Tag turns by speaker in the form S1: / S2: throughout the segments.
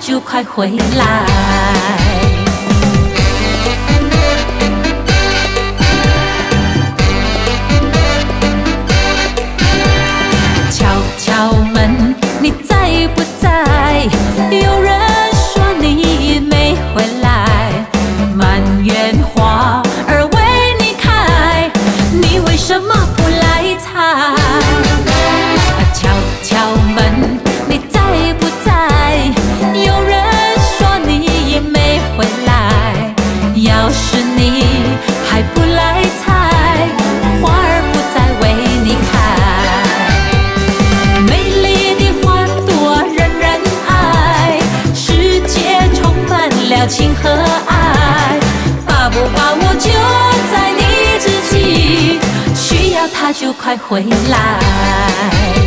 S1: 就快回来。敲敲门，你在不在？有人说你没回来，满园花儿为你开，你为什么不来采？敲敲门，你在不在？有人说你没回来，要是你还不来采，花儿不再为你开。美丽的花朵人人爱，世界充满了情和爱，把不把握就在你自己，需要它就快回来。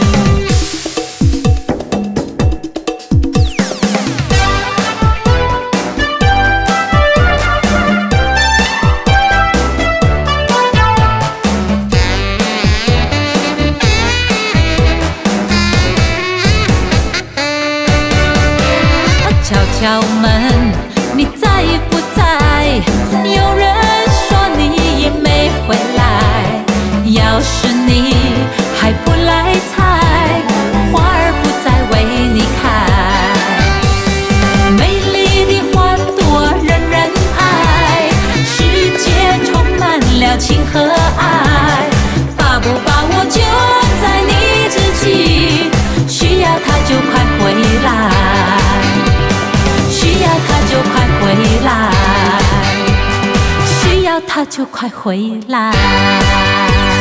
S1: 敲敲门，你在不在？有人说你没回来，要是你还不来采，花儿不再为你开。美丽的花朵人人爱，世界充满了情和爱，把不把握就在你自己，需要它就快回来。需要它就快回来，需要它就快回来。